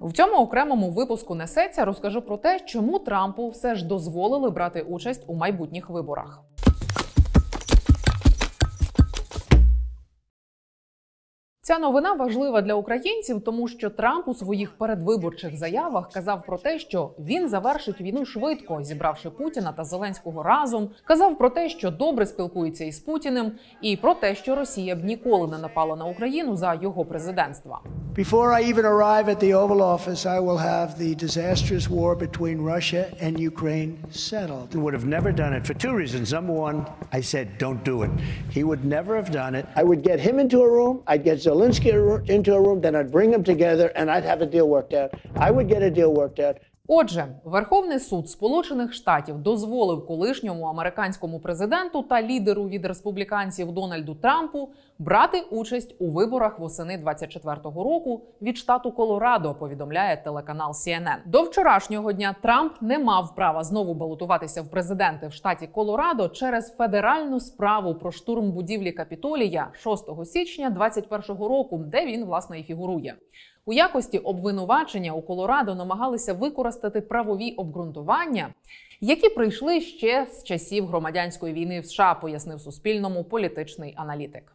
В цьому окремому випуску «Несеться» розкажу про те, чому Трампу все ж дозволили брати участь у майбутніх виборах. Ця новина важлива для українців, тому що Трамп у своїх передвиборчих заявах казав про те, що він завершить війну швидко, зібравши Путіна та Зеленського разом, казав про те, що добре спілкується із Путіним, і про те, що Росія б ніколи не напала на Україну за його президентства. Before I even arrive at the Oval Office, I will have the disastrous war between Russia and Ukraine settled. He would have never done it for two reasons. Number one, I said, don't do it. He would never have done it. I would get him into a room, I'd get Zelensky into a room, then I'd bring them together and I'd have a deal worked out. I would get a deal worked out. Отже, Верховний суд Сполучених Штатів дозволив колишньому американському президенту та лідеру від республіканців Дональду Трампу брати участь у виборах восени 24-го року від штату Колорадо, повідомляє телеканал CNN. До вчорашнього дня Трамп не мав права знову балотуватися в президенти в штаті Колорадо через федеральну справу про штурм будівлі Капітолія 6 січня 21-го року, де він, власне, і фігурує. У якості обвинувачення у Колорадо намагалися використати правові обґрунтування, які прийшли ще з часів громадянської війни в США, пояснив Суспільному політичний аналітик.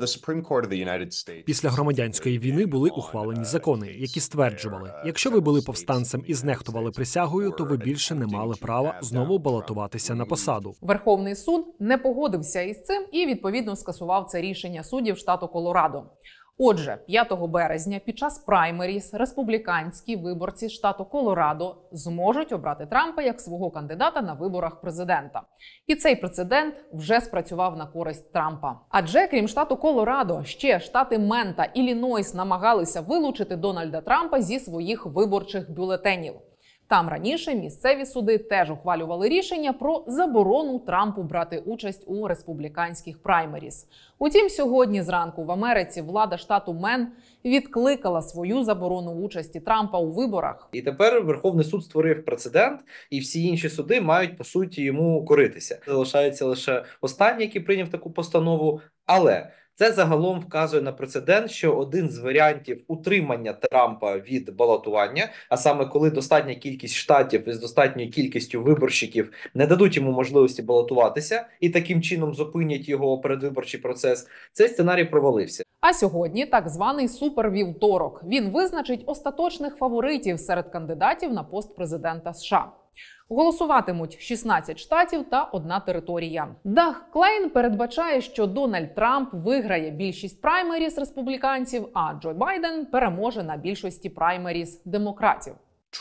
Після громадянської війни були ухвалені закони, які стверджували, якщо ви були повстанцем і знехтували присягою, то ви більше не мали права знову балотуватися на посаду. Верховний суд не погодився із цим і, відповідно, скасував це рішення суддів штату Колорадо. Отже, 5 березня під час праймеріз республіканські виборці штату Колорадо зможуть обрати Трампа як свого кандидата на виборах президента. І цей прецедент вже спрацював на користь Трампа. Адже, крім штату Колорадо, ще штати Мен та Іллінойс намагалися вилучити Дональда Трампа зі своїх виборчих бюлетенів. Там раніше місцеві суди теж ухвалювали рішення про заборону Трампу брати участь у республіканських праймеріз. Утім, сьогодні зранку в Америці влада штату Мен відкликала свою заборону участі Трампа у виборах. І тепер Верховний суд створив прецедент, і всі інші суди мають, по суті, йому коритися. Залишається лише останній, який прийняв таку постанову, але це загалом вказує на прецедент, що один з варіантів утримання Трампа від балотування, а саме коли достатня кількість штатів із достатньою кількістю виборщиків не дадуть йому можливості балотуватися і таким чином зупинять його передвиборчий процес, цей сценарій провалився. А сьогодні так званий супервівторок. Він визначить остаточних фаворитів серед кандидатів на пост президента США. Голосуватимуть 16 штатів та одна територія. Даг Клейн передбачає, що Дональд Трамп виграє більшість праймеріз республіканців, а Джо Байден переможе на більшості праймеріз демократів.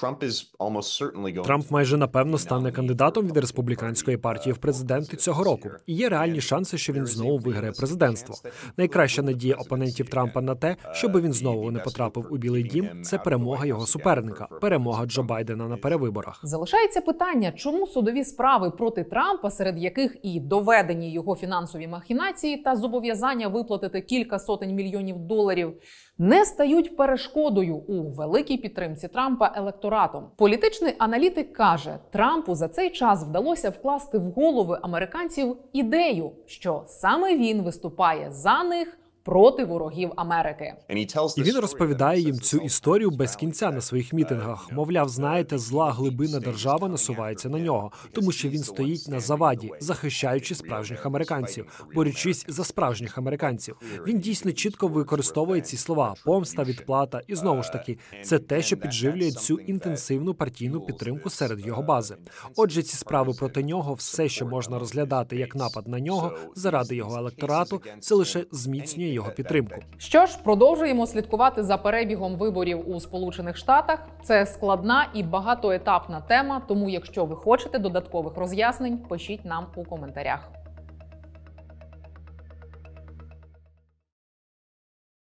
Трамп майже напевно стане кандидатом від республіканської партії в президенти цього року. І є реальні шанси, що він знову виграє президентство. Найкраща надія опонентів Трампа на те, щоб він знову не потрапив у Білий дім, це перемога його суперника, перемога Джо Байдена на перевиборах. Залишається питання, чому судові справи проти Трампа, серед яких і доведені його фінансові махінації та зобов'язання виплатити кілька сотень мільйонів доларів, не стають перешкодою у великій підтримці Трампа електоратом. Політичний аналітик каже, Трампу за цей час вдалося вкласти в голови американців ідею, що саме він виступає за них проти ворогів Америки. І він розповідає їм цю історію без кінця на своїх мітингах. Мовляв, знаєте, зла глибина держави насувається на нього, тому що він стоїть на заваді, захищаючи справжніх американців, борючись за справжніх американців. Він дійсно чітко використовує ці слова – помста, відплата. І знову ж таки, це те, що підживлює цю інтенсивну партійну підтримку серед його бази. Отже, ці справи проти нього, все, що можна розглядати як напад на нього, заради його електорату, це лише зміцнює його підтримку. Що ж, продовжуємо слідкувати за перебігом виборів у Сполучених Штатах. Це складна і багатоетапна тема, тому якщо ви хочете додаткових роз'яснень, пишіть нам у коментарях.